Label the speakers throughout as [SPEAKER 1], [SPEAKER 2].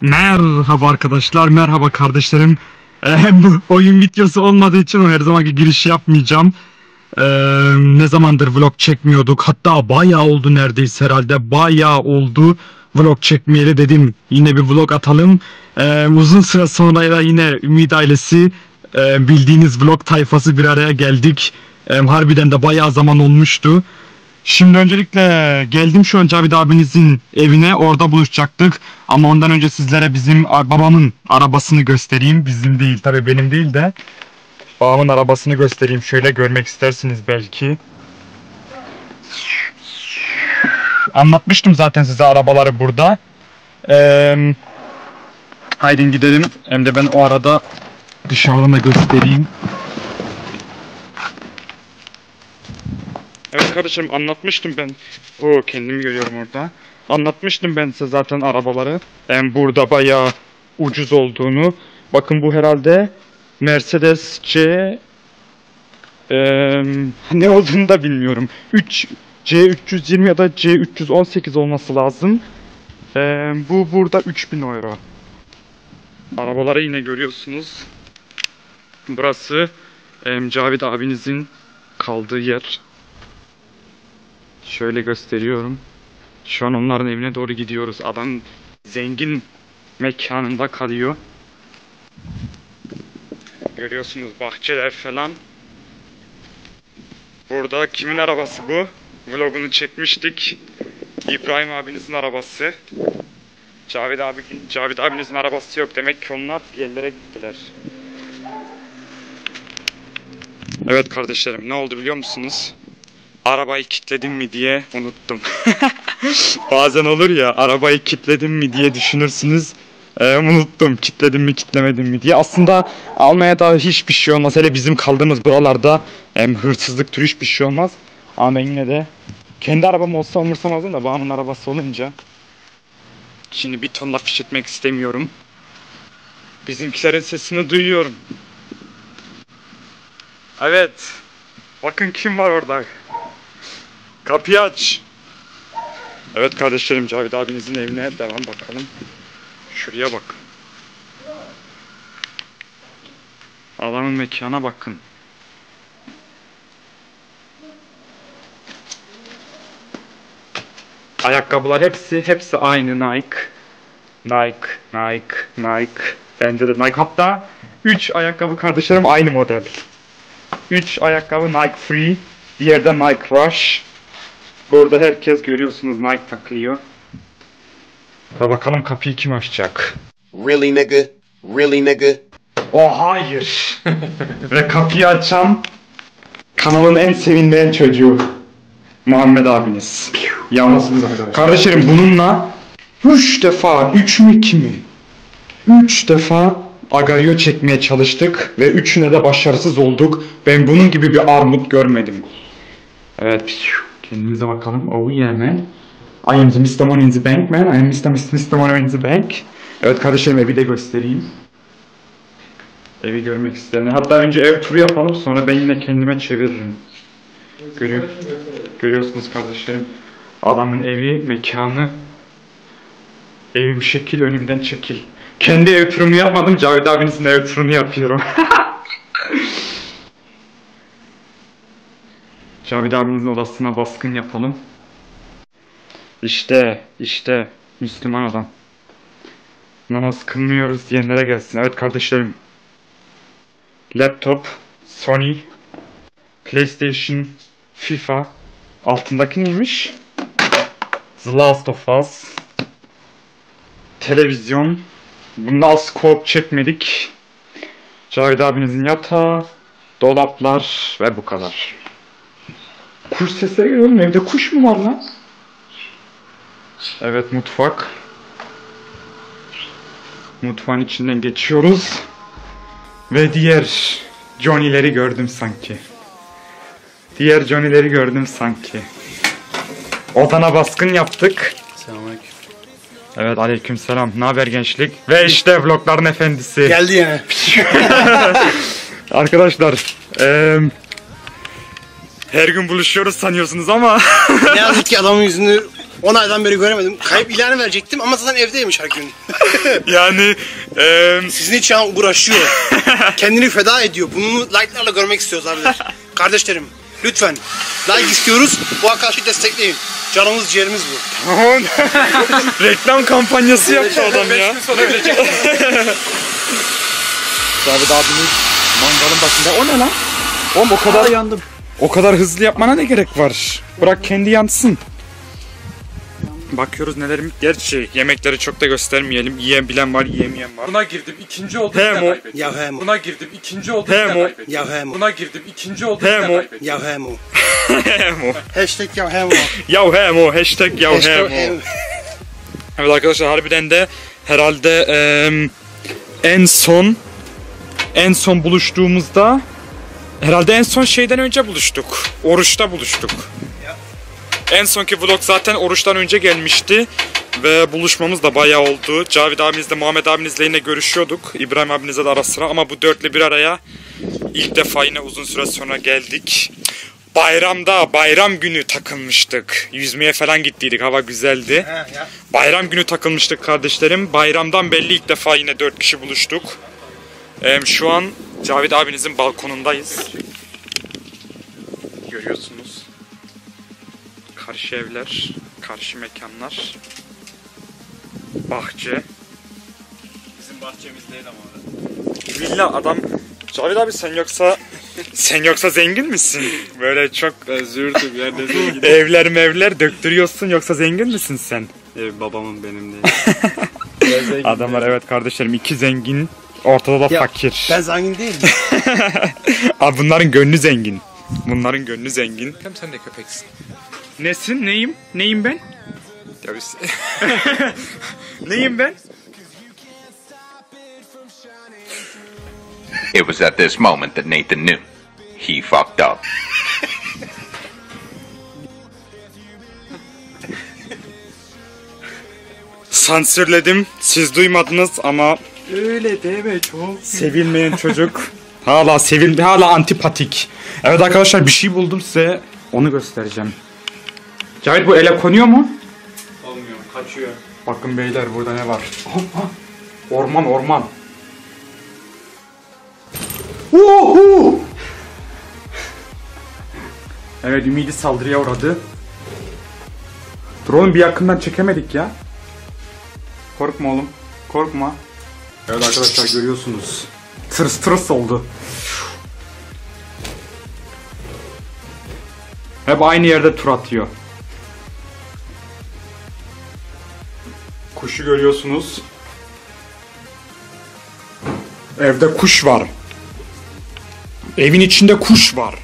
[SPEAKER 1] Merhaba arkadaşlar, merhaba kardeşlerim. Bu oyun videosu olmadığı için her zamanki girişi yapmayacağım. Ne zamandır vlog çekmiyorduk, hatta bayağı oldu, neredeyse herhalde bayağı oldu vlog çekmeyeli, dedim yine bir vlog atalım. Uzun süre sonra da yine Ümit ailesi, bildiğiniz vlog tayfası bir araya geldik. Harbiden de bayağı zaman olmuştu. Şimdi öncelikle geldim şu an Cavit abinizin evine, orada buluşacaktık. Ama ondan önce sizlere bizim babamın arabasını göstereyim. Bizim değil tabii, benim değil de babamın arabasını göstereyim. Şöyle görmek istersiniz belki. Anlatmıştım zaten size arabaları burada. Haydi gidelim. Hem de ben o arada dışarıdan da göstereyim. Evet kardeşim, anlatmıştım ben. Kendimi görüyorum orada. Anlatmıştım ben size zaten arabaları. Burada bayağı ucuz olduğunu. Bakın bu herhalde Mercedes C ne olduğunu da bilmiyorum. C320 ya da C318 olması lazım. Bu burada 3000 euro. Arabaları yine görüyorsunuz. Burası Cavit abinizin kaldığı yer. Şöyle gösteriyorum. Şu an onların evine doğru gidiyoruz. Adam zengin mekanında kalıyor. Görüyorsunuz bahçeler falan. Burada kimin arabası bu? Vlogunu çekmiştik. İbrahim abinizin arabası. Cavit abinizin arabası yok. Demek ki onlar bir yerlere gittiler. Evet kardeşlerim, ne oldu biliyor musunuz? Arabayı kilitledim mi diye unuttum. Bazen olur ya, arabayı kilitledim mi diye düşünürsünüz. Unuttum, kilitledim mi kilitlemedim mi diye. Aslında almaya da hiçbir şey olmaz. Hele bizim kaldığımız buralarda hırsızlık türü hiçbir şey olmaz. Ama ben yine de kendi arabam olsa umursamazdım da babamın arabası olunca. Şimdi bir ton laf işitmek istemiyorum. Bizimkilerin sesini duyuyorum. Evet. Bakın kim var orada. Kapıyı aç. Evet kardeşlerim, Cavit abinizin evine devam bakalım. Şuraya bak. Adamın mekana bakın. Ayakkabılar hepsi aynı Nike. Nike. Bence de Nike. Hatta 3 ayakkabı kardeşlerim aynı model. 3 ayakkabı Nike Free. Diğeri de Nike Rush. Burada herkes görüyorsunuz Nike takılıyor. Bakalım kapıyı kim açacak?
[SPEAKER 2] Really nigga? Really nigga?
[SPEAKER 1] Oh hayır. Ve kapıyı açan kanalın en sevinmeyen çocuğu Muhammed abiniz. Yalnızsınız arkadaşlar. Kardeşlerim, bununla 3 defa 3 mü 2 mi? 3 defa agario çekmeye çalıştık ve 3'üne de başarısız olduk. Ben bunun gibi bir armut görmedim. Evet, kendimize bakalım. Oh yeah man. I am the Mr. Money in the Bank man. I am Mr. Money in the Bank. Evet kardeşlerim, evi de göstereyim. Evi görmek isteyenler. Hatta önce ev turu yapalım, sonra ben yine kendime çeviririm. Görüyorsunuz kardeşlerim. Adamın evi, mekanı. Evim şekil, önümden çekil. Kendi ev turumu yapmadım, Cavit abinizin ev turunu yapıyorum. Cavit abinizin odasına baskın yapalım. İşte Müslüman adam. Namaz kılmıyoruz diyenlere gelsin. Evet kardeşlerim. Laptop, Sony, PlayStation, FIFA. Altındaki neymiş? The Last of Us. Televizyon. Bunda scope çekmedik. Cavit abinizin yatağı, dolaplar ve bu kadar. Kuş sesleri geliyor. Evde kuş mu var lan? Evet, mutfak. Mutfağın içinden geçiyoruz. Ve diğer Johnny'leri gördüm sanki. Odana baskın yaptık.
[SPEAKER 3] Selamünaleyküm.
[SPEAKER 1] Evet, aleykümselam. Ne haber gençlik? Ve işte vlogların efendisi.
[SPEAKER 3] Geldi yine.
[SPEAKER 1] Arkadaşlar, her gün buluşuyoruz sanıyorsunuz ama
[SPEAKER 3] Ne yazık ki adamın yüzünü 10 aydan beri göremedim. Kayıp ilanı verecektim ama zaten evdeymiş her gün.
[SPEAKER 1] Yani
[SPEAKER 3] Sizin için uğraşıyor. Kendini feda ediyor. Bunu like'larla görmek istiyoruz abiler. Kardeşlerim lütfen like istiyoruz. Bu arkadaşı destekleyin. Canımız ciğerimiz bu.
[SPEAKER 1] reklam kampanyası yaptı adam ya. David abimiz mangalın başında. O ne lan? Oğlum o kadar
[SPEAKER 3] yandım.
[SPEAKER 1] O kadar hızlı yapmana ne gerek var? Bırak kendi yansın. Bakıyoruz nelerim. Gerçi yemekleri çok da göstermeyelim. Yiyen bilen var, yiyemeyen var.
[SPEAKER 4] Buna girdim ikinci oldu
[SPEAKER 1] He
[SPEAKER 4] yine
[SPEAKER 1] mo.
[SPEAKER 4] kaybettim.
[SPEAKER 3] Ya he mo.
[SPEAKER 4] Buna girdim ikinci oldu
[SPEAKER 1] He
[SPEAKER 4] yine
[SPEAKER 1] mo.
[SPEAKER 4] kaybettim.
[SPEAKER 3] Ya he mo.
[SPEAKER 4] Buna girdim ikinci oldu
[SPEAKER 1] He
[SPEAKER 4] yine
[SPEAKER 1] mo.
[SPEAKER 4] kaybettim.
[SPEAKER 3] Ya he mo.
[SPEAKER 1] Hemo.
[SPEAKER 3] Hashtag ya he mo.
[SPEAKER 1] Yav hemo. Hashtag yav
[SPEAKER 3] Hashtag
[SPEAKER 1] hemo. Evet arkadaşlar harbiden de herhalde en son buluştuğumuzda herhalde en son şeyden önce buluştuk. Oruçta buluştuk. En sonki vlog zaten oruçtan önce gelmişti. Ve buluşmamız da bayağı oldu. Cavid abimizle, Muhammed abimizle yine görüşüyorduk. İbrahim abimizle de ara sıra. Ama bu dörtlü bir araya ilk defa yine uzun süre sonra geldik. Bayram günü takılmıştık. Yüzmeye falan gittiydik. Hava güzeldi. Bayram günü takılmıştık kardeşlerim. Bayramdan belli ilk defa yine 4 kişi buluştuk. Şu an Cavid abinizin balkonundayız. Görüyorsunuz. Karşı evler, karşı mekanlar. Bahçe. Bizim bahçemiz değil ama orada. Villa adam. Cavid abi sen yoksa zengin misin? Böyle çok
[SPEAKER 5] Zürdü bir yerde zengin.
[SPEAKER 1] evler mevler döktürüyorsun yoksa zengin misin sen?
[SPEAKER 5] Ev babamın benim değil.
[SPEAKER 1] Adamlar evet kardeşlerim iki zengin ortada da
[SPEAKER 3] Ya,
[SPEAKER 1] fakir.
[SPEAKER 3] Ben zengin değilim.
[SPEAKER 1] Abi bunların gönlü zengin. Bunların gönlü zengin.
[SPEAKER 4] Sen de köpeksin.
[SPEAKER 1] Nesin? Neyim? Neyim ben?
[SPEAKER 4] Ya biz...
[SPEAKER 1] Neyim ben?
[SPEAKER 6] It was at this moment that Nathan knew he fucked up.
[SPEAKER 1] Sansürledim. Siz duymadınız ama
[SPEAKER 5] Öyle deme çok.
[SPEAKER 1] sevilmeyen çocuk hala antipatik. Evet arkadaşlar bir şey buldum size. Onu göstereceğim. Cahit bu ele konuyor mu?
[SPEAKER 5] Olmuyor, kaçıyor.
[SPEAKER 1] Bakın beyler burada ne var? Orman. Uhu! Evet Ümidi saldırıya uğradı. Dur oğlum bir yakından çekemedik ya. Korkma oğlum. Korkma. Evet arkadaşlar görüyorsunuz. Tırs oldu. Hep aynı yerde tur atıyor. Kuşu görüyorsunuz. Evde kuş var. Evin içinde kuş var.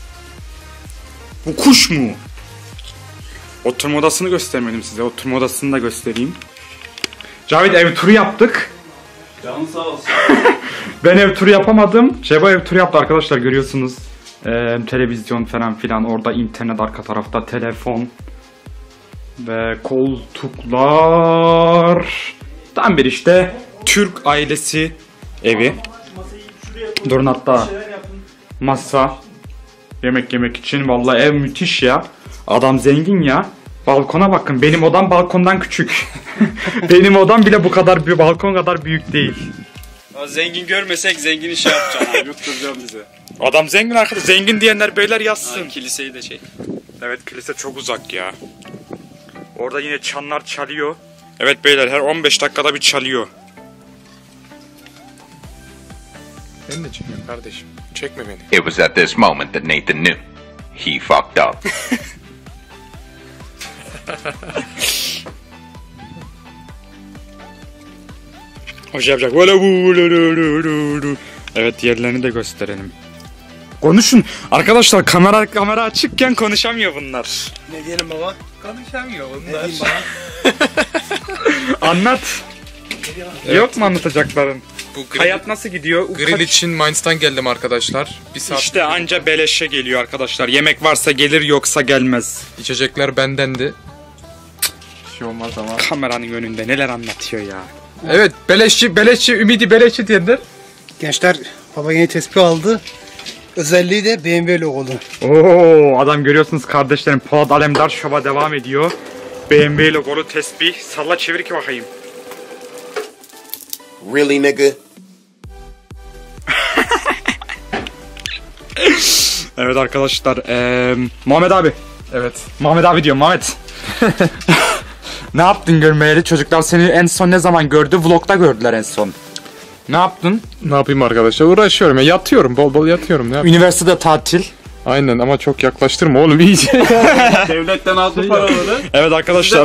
[SPEAKER 1] Bu kuş mu? Oturma odasını göstermedim size. Oturma odasını da göstereyim. Cavit ev turu yaptık.
[SPEAKER 5] Canın sağ olsun.
[SPEAKER 1] Ben ev turu yapamadım. Şebo ev turu yaptı arkadaşlar görüyorsunuz. Televizyon falan filan. Orada internet arka tarafta. Telefon. Ve koltuklar. Tam bir işte Türk ailesi evi. Durun hatta masa yemek için. Vallahi ev müthiş ya. Adam zengin ya. Balkona bakın. Benim odam balkondan küçük. Benim odam bile bu kadar bir balkon kadar büyük değil.
[SPEAKER 5] Zengin görmesek zengin iş yapacaksın abi. Yutturacağım bize.
[SPEAKER 1] Adam zengin arkadaş. Zengin diyenler beyler yazsın.
[SPEAKER 5] Kiliseyi de çek.
[SPEAKER 1] Evet kilise çok uzak ya. Orada yine çanlar çalıyor. Evet beyler her 15 dakikada bir çalıyor.
[SPEAKER 4] Beni de çekme kardeşim. Çekme beni.
[SPEAKER 6] It was at this moment that Nathan knew he fucked up.
[SPEAKER 1] Hoş yapacak. Evet yerlerini de gösterelim. Konuşun. Arkadaşlar kamera açıkken konuşamıyor bunlar.
[SPEAKER 3] Ne diyelim baba?
[SPEAKER 4] Konuşamıyor
[SPEAKER 3] Ne
[SPEAKER 4] bunlar.
[SPEAKER 3] diyeyim baba?
[SPEAKER 1] Anlat. Yok mu anlatacakların?
[SPEAKER 4] Bu grill,
[SPEAKER 1] Hayat nasıl gidiyor?
[SPEAKER 4] grill için Mainz'tan geldim arkadaşlar. Bir saat
[SPEAKER 1] İşte anca beleşe geliyor arkadaşlar. Yemek varsa gelir yoksa gelmez.
[SPEAKER 4] içecekler bendendi. Bir şey olmaz ama.
[SPEAKER 1] Kameranın önünde neler anlatıyor ya.
[SPEAKER 4] Evet beleşçi ümidi beleşçi diyenler.
[SPEAKER 3] Gençler baba yeni tespih aldı. Özelliği de BMW logolu.
[SPEAKER 1] Oo adam görüyorsunuz kardeşlerim Polat Alemdar şova devam ediyor. BMW logolu tesbih. Salla çevir ki bakayım.
[SPEAKER 2] Really, nigga?
[SPEAKER 1] Evet arkadaşlar. Muhammed abi.
[SPEAKER 4] Evet.
[SPEAKER 1] Muhammed abi diyorum Muhammed. Ne yaptın görmeyeli? Çocuklar seni en son ne zaman gördü? Vlog'da gördüler en son. Ne yaptın?
[SPEAKER 4] Ne yapayım arkadaşlar? Uğraşıyorum ya. Yatıyorum. Bol bol yatıyorum. Ne yapayım?
[SPEAKER 1] Üniversitede tatil.
[SPEAKER 4] Aynen ama çok yaklaştırma oğlum iyice.
[SPEAKER 5] Devletten aldı paraları.
[SPEAKER 1] Evet arkadaşlar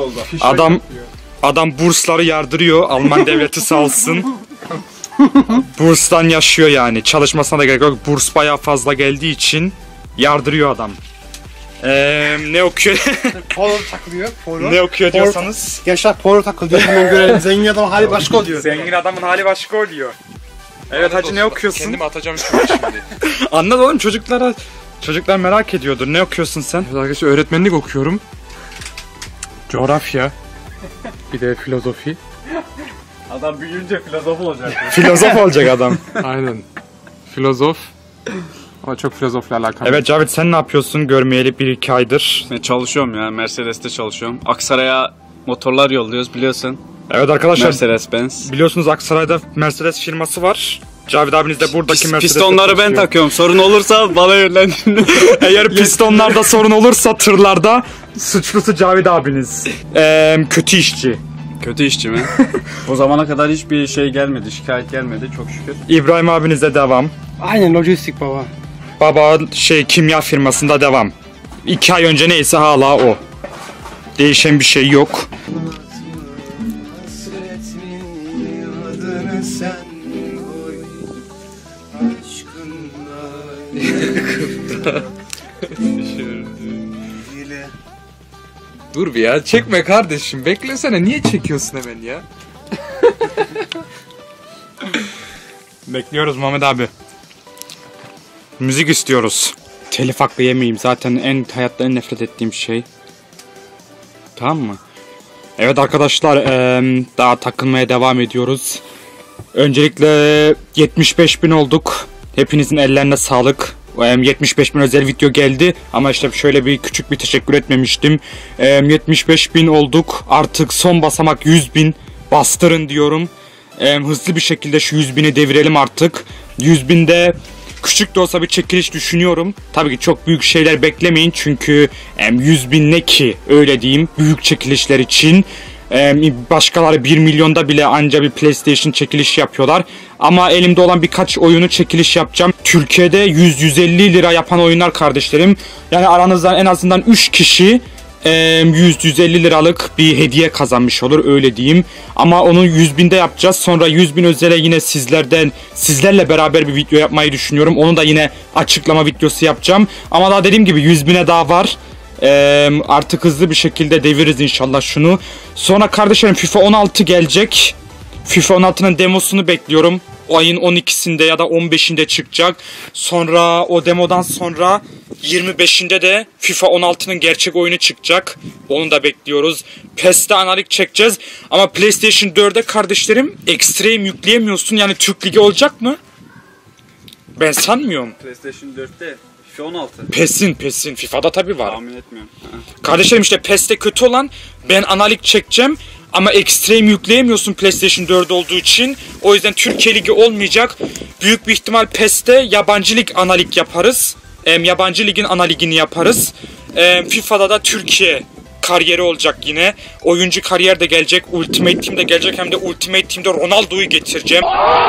[SPEAKER 1] adam bursları yardırıyor. Alman devleti sağ olsun. Burstan yaşıyor yani. Çalışmasına da gerek yok. Burs bayağı fazla geldiği için yardırıyor adam. Ne okuyor?
[SPEAKER 3] Polo takılıyor. Polo.
[SPEAKER 1] Ne okuyor diyorsanız?
[SPEAKER 3] Gençler polo takılıyor. Hemen görelim. Zengin adam hali başka oluyor.
[SPEAKER 1] Zengin adamın hali başka oluyor. Evet hacı ne okuyorsun?
[SPEAKER 4] Kendimi atacağım şimdi.
[SPEAKER 1] Anlat oğlum çocuklar merak ediyordur. Ne okuyorsun sen?
[SPEAKER 4] Evet arkadaşlar öğretmenlik okuyorum. Coğrafya. Bir de filozofi.
[SPEAKER 5] Adam büyüyünce filozof olacak.
[SPEAKER 1] Filozof olacak adam.
[SPEAKER 4] Aynen. Filozof. Ama çok filozofla alakalı.
[SPEAKER 1] Evet Cavit sen ne yapıyorsun? Görmeyeli 1-2 aydır.
[SPEAKER 5] Ben çalışıyorum ya. Mercedes'te çalışıyorum. Aksaray'a motorlar yolluyoruz biliyorsun.
[SPEAKER 1] Evet arkadaşlar
[SPEAKER 5] Mercedes-Benz.
[SPEAKER 1] biliyorsunuz Aksaray'da Mercedes firması var. Cavit abiniz de buradaki Mercedes'te
[SPEAKER 5] Pistonları ben
[SPEAKER 1] çalışıyor.
[SPEAKER 5] takıyorum. Sorun olursa bana yönlendirin.
[SPEAKER 1] Eğer pistonlarda sorun olursa tırlarda suçlusu Cavit abiniz. Kötü işçi.
[SPEAKER 5] Kötü işçi mi? O zamana kadar hiçbir şey gelmedi. Şikayet gelmedi çok şükür.
[SPEAKER 1] İbrahim abinize devam.
[SPEAKER 3] Aynen lojistik baba.
[SPEAKER 1] Baba kimya firmasında devam. 2 ay önce neyse hala o. Değişen bir şey yok.
[SPEAKER 4] Dur bir ya çekme kardeşim. Beklesene niye çekiyorsun hemen ya?
[SPEAKER 1] Bekliyoruz Muhammed abi. Müzik istiyoruz. Telif hakkı yemeyeyim. Zaten hayatta en nefret ettiğim şey. Tamam mı? Evet arkadaşlar daha takılmaya devam ediyoruz. Öncelikle 75.000 olduk. Hepinizin ellerine sağlık. 75.000 özel video geldi ama işte şöyle bir küçük bir teşekkür etmemiştim. 75.000 olduk. Artık son basamak 100.000 bastırın diyorum. Hızlı bir şekilde şu 100.000'i devirelim artık. 100.000'de küçük de olsa bir çekiliş düşünüyorum. Tabii ki çok büyük şeyler beklemeyin çünkü 100.000 ne ki öyle diyeyim büyük çekilişler için. Başkaları 1 milyonda bile anca bir PlayStation çekilişi yapıyorlar. Ama elimde olan birkaç oyunu çekiliş yapacağım. Türkiye'de 100-150 lira yapan oyunlar kardeşlerim. Yani aranızdan en azından 3 kişi 100-150 liralık bir hediye kazanmış olur öyle diyeyim. Ama onu 100.000'de yapacağız. Sonra 100.000 özele yine sizlerle beraber bir video yapmayı düşünüyorum. Onu da yine açıklama videosu yapacağım. Ama daha dediğim gibi 100.000'e daha var. Artık hızlı bir şekilde deviririz inşallah şunu. Sonra kardeşlerim FIFA 16 gelecek. FIFA 16'nın demosunu bekliyorum. O ayın 12'sinde ya da 15'inde çıkacak. Sonra o demodan sonra 25'inde de FIFA 16'nın gerçek oyunu çıkacak. Onu da bekliyoruz. PES'te analik çekeceğiz. Ama PlayStation 4'e kardeşlerim Extreme yükleyemiyorsun. Yani Türk Ligi olacak mı? Ben sanmıyorum.
[SPEAKER 5] PlayStation 4'te FIFA 16.
[SPEAKER 1] PES'in FIFA'da tabii var.
[SPEAKER 5] Tahmin etmiyorum.
[SPEAKER 1] Kardeşlerim işte PES'te kötü olan ben analik çekeceğim. Ama Extreme yükleyemiyorsun PlayStation 4 olduğu için. O yüzden Türkiye Ligi olmayacak. Büyük bir ihtimal PES'te yabancı lig analik yaparız. Yabancı ligin analigini yaparız. FIFA'da da Türkiye kariyeri olacak yine. Oyuncu kariyer de gelecek. Ultimate Team de gelecek. Hem de Ultimate Team'de Ronaldo'yu getireceğim.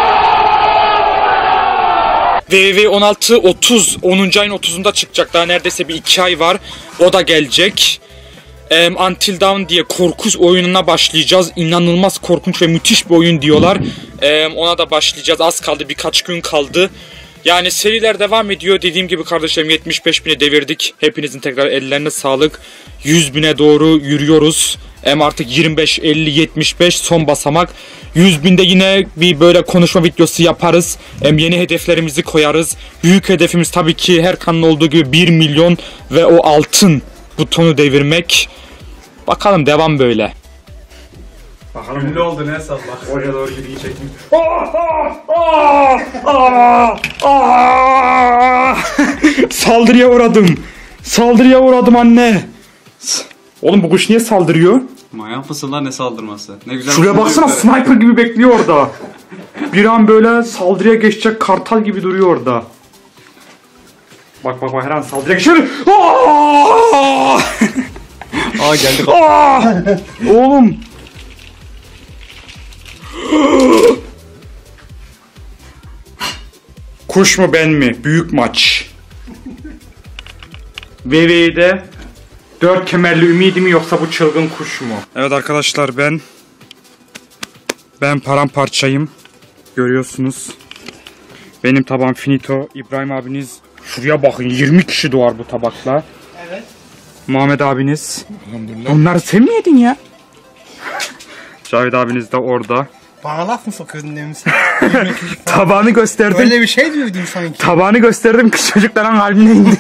[SPEAKER 1] WW 16 10. ayın 30'unda çıkacak. Daha neredeyse bir 2 ay var. O da gelecek. Until Dawn diye korkunç oyununa başlayacağız. İnanılmaz korkunç ve müthiş bir oyun diyorlar. Ona da başlayacağız. Az kaldı, birkaç gün kaldı. Yani seriler devam ediyor. Dediğim gibi kardeşlerim 75.000'e devirdik. Hepinizin tekrar ellerine sağlık. 100.000'e doğru yürüyoruz. Artık 25, 50, 75 son basamak. 100.000'de yine bir böyle konuşma videosu yaparız. Yeni hedeflerimizi koyarız. Büyük hedefimiz tabii ki her kanalın olduğu gibi 1 milyon ve o altın butonu devirmek. Bakalım devam böyle. Bakalım.
[SPEAKER 5] Ünlü oldu ne salla.
[SPEAKER 1] Oraya doğru gidecek. Saldırıya uğradım. Saldırıya uğradım anne. Oğlum bu kuş niye saldırıyor?
[SPEAKER 5] Manyak fısıldar ne saldırması. Ne güzel.
[SPEAKER 1] Şuraya baksana, sniper gibi bekliyor orada. Bir an böyle saldırıya geçecek kartal gibi duruyor orada. Bak her an saldırıya geçiyor.
[SPEAKER 4] Aa geldik.
[SPEAKER 1] Oğlum. Kuş mu ben mi? Büyük maç. VV'de 4 kemerli ümidi mi yoksa bu çılgın kuş mu? Evet arkadaşlar, ben paramparçayım. Görüyorsunuz. Benim tabağım finito. İbrahim abiniz, şuraya bakın, 20 kişi doğar bu tabakla. Evet. Muhammed abiniz. Onları sen mi yedin ya? Cavit abiniz de orada.
[SPEAKER 3] Bana laf mı sokuyordun demin
[SPEAKER 1] Tabağını gösterdim.
[SPEAKER 3] Öyle bir şey diyordun sanki.
[SPEAKER 1] Tabağını gösterdim ki çocukların kalbine indi.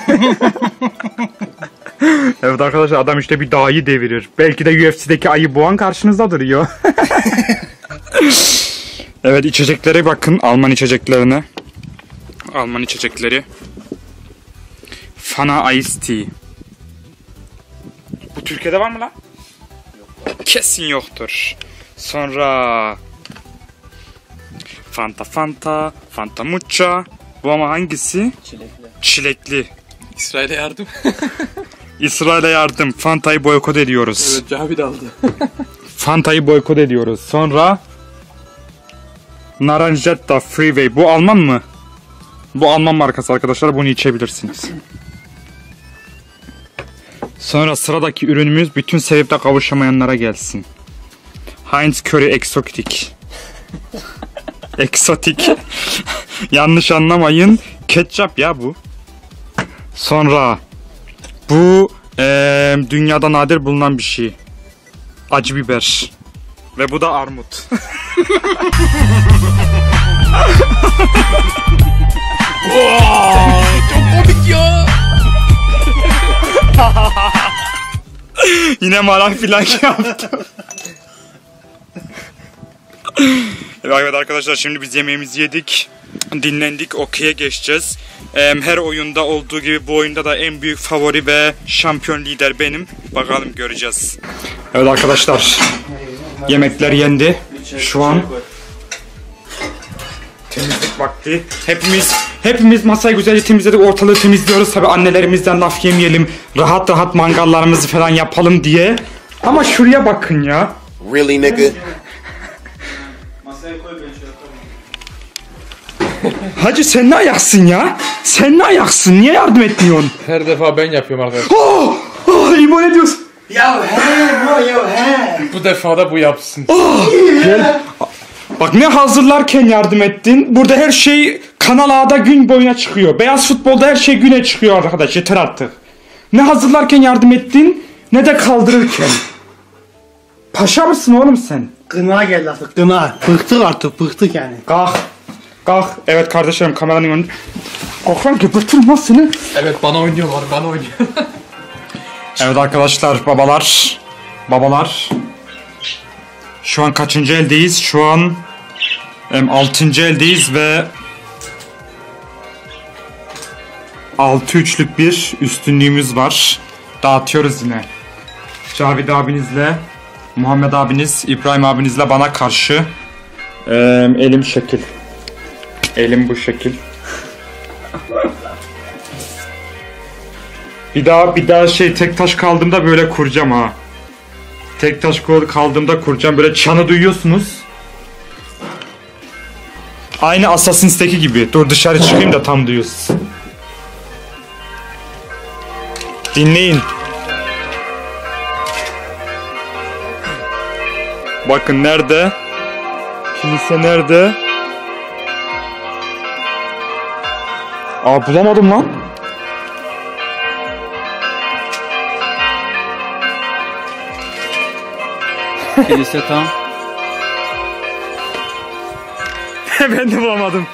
[SPEAKER 1] Evet arkadaşlar, adam işte bir dağı devirir. Belki de UFC'deki ayı boğan karşınızda duruyor. Evet, içeceklere bakın, Alman içeceklerine. Alman içecekleri. Fana Ice Tea. Bu Türkiye'de var mı lan? Kesin yoktur. Sonra Fanta Mucha. Bu ama hangisi? Çilekli.
[SPEAKER 4] İsrail'e yardım.
[SPEAKER 1] İsrail'e yardım. Fanta'yı boykot ediyoruz.
[SPEAKER 4] Evet, Cavit aldı.
[SPEAKER 1] Fanta'yı boykot ediyoruz. Sonra Naranjetta Freeway. Bu Alman mı? Bu Alman markası arkadaşlar. Bunu içebilirsiniz. Sonra sıradaki ürünümüz bütün sevipte kavuşamayanlara gelsin. Heinz Curry Exotic. Eksotik. Yanlış anlamayın. Ketçap ya bu. Sonra bu dünyada nadir bulunan bir şey. Acı biber. Ve bu da armut.
[SPEAKER 4] Çok komik ya.
[SPEAKER 1] Yine malak filan yaptım. Evet arkadaşlar, şimdi biz yemeğimizi yedik. Dinlendik, okey'e geçeceğiz. Her oyunda olduğu gibi bu oyunda da en büyük favori ve şampiyon lider benim. Bakalım, göreceğiz. Evet arkadaşlar, yemekler yendi. Şu an temizlik vakti. Hepimiz masayı güzelce temizledik, ortalığı temizliyoruz. Tabi annelerimizden laf yemeyelim, rahat mangallarımızı falan yapalım diye. Ama şuraya bakın ya.
[SPEAKER 2] Really, nigga?
[SPEAKER 5] Masaya koy, ben şey yaparım.
[SPEAKER 1] Hacı sen ne ayaksın ya? Sen ne ayaksın? Niye yardım etmiyorsun?
[SPEAKER 4] Her defa ben yapıyorum arkadaşlar.
[SPEAKER 1] İmo ne diyorsun?
[SPEAKER 4] Bu defa da bu yapsın.
[SPEAKER 1] Gel. Bak, ne hazırlarken yardım ettin. Burada her şey Kanal A'da gün boyuna çıkıyor. Beyaz futbolda her şey güne çıkıyor arkadaş. Yeter artık. Ne hazırlarken yardım ettin, ne de kaldırırken. Paşa mısın oğlum sen?
[SPEAKER 3] Gına geldi artık, gına. Bıktık yani.
[SPEAKER 1] Kalk. Evet kardeşlerim, kameranın önünde. Kalk lan, gebertirim lan seni.
[SPEAKER 4] Evet, bana oynuyorlar, bana oynuyor.
[SPEAKER 1] Evet arkadaşlar, babalar. Şu an kaçıncı eldeyiz? Şu an 6. eldeyiz ve 6-3'lük bir üstünlüğümüz var. Dağıtıyoruz yine. Cavit abinizle, Muhammed abiniz, İbrahim abinizle bana karşı. Elim şekil. Elim bu şekil. Bir daha tek taş kaldığımda böyle kuracağım ha. Tek taş kaldığımda kuracağım. Böyle çanı duyuyorsunuz. Aynı Assassin's'teki gibi. Dur dışarı çıkayım da tam duyuyorsunuz. Dinleyin. Bakın nerede? Kilise nerede? Bulamadım lan.
[SPEAKER 5] Kilise tam.
[SPEAKER 1] Ben de bulamadım.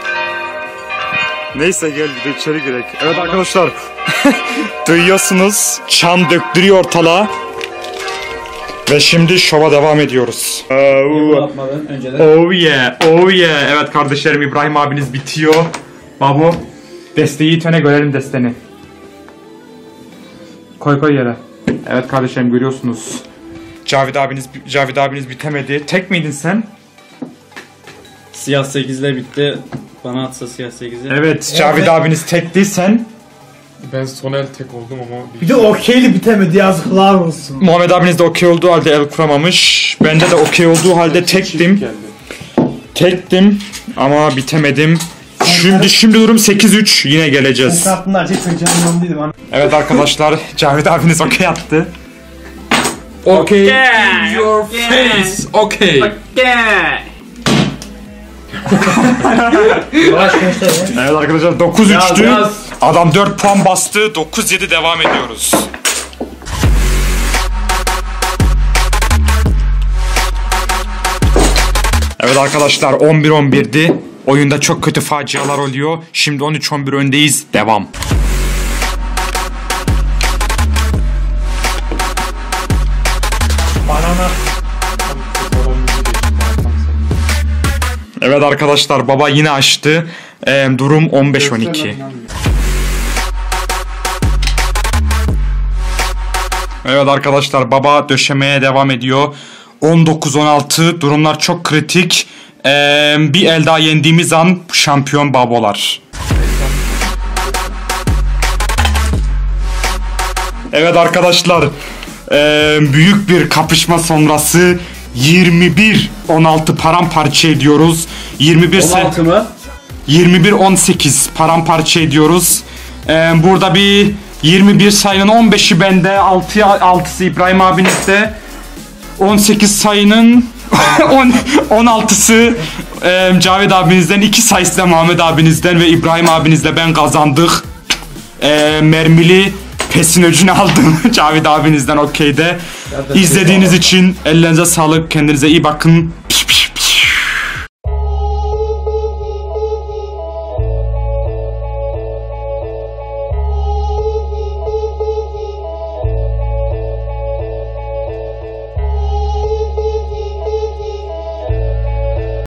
[SPEAKER 1] Neyse, gel bir de içeri girek. Evet arkadaşlar. Duyuyorsunuz. Çan döktürüyor ortalığa. Ve şimdi şova devam ediyoruz.
[SPEAKER 5] Yapmadan önceden.
[SPEAKER 1] Oh yeah. Evet kardeşlerim, İbrahim abiniz bitiyor. Babu, desteği itene görelim desteni. Koy yere. Evet kardeşlerim görüyorsunuz. Cavid abiniz bitemedi. Tek miydin sen?
[SPEAKER 5] Siyah 8'le bitti. Bana atsa siyah 8'i.
[SPEAKER 1] Evet, Cavid abiniz tekti, sen?
[SPEAKER 4] Ben son el tek oldum ama...
[SPEAKER 3] Bir de okeyli bitemedi, yazıklar olsun.
[SPEAKER 1] Muhammed abiniz de okey olduğu halde el kuramamış. Bende de okey olduğu halde tektim. Tektim ama bitemedim. Şimdi durum 8-3, yine geleceğiz.
[SPEAKER 3] Kartınlar çekmeyeceğim değilim.
[SPEAKER 1] Evet arkadaşlar, Cavid abiniz okey attı.
[SPEAKER 4] Okay, your face. Okay.
[SPEAKER 1] Evet arkadaşlar 9-3'tü. Adam 4 puan bastı. 9-7 devam ediyoruz. Evet arkadaşlar 11-11'di. Oyunda çok kötü facialar oluyor. Şimdi 13-11 öndeyiz. Devam. Evet arkadaşlar baba yine açtı. Durum 15-12. Evet arkadaşlar baba döşemeye devam ediyor. 19-16 durumlar çok kritik. Bir el daha yendiğimiz an şampiyon babolar. Evet arkadaşlar büyük bir kapışma sonrası 21-16 paramparça ediyoruz.
[SPEAKER 5] 16 mı?
[SPEAKER 1] 21-18 paramparça ediyoruz. Burada bir 21 sayının 15'i bende, 6'sı İbrahim abinizde. 18 sayının 16'sı Cavid abinizden, 2 sayısı da Muhammed abinizden ve İbrahim abinizle ben kazandık. Mermili pesin öcünü aldım Cavid abinizden okeyde. İzlediğiniz için ellerinize sağlık, kendinize iyi bakın.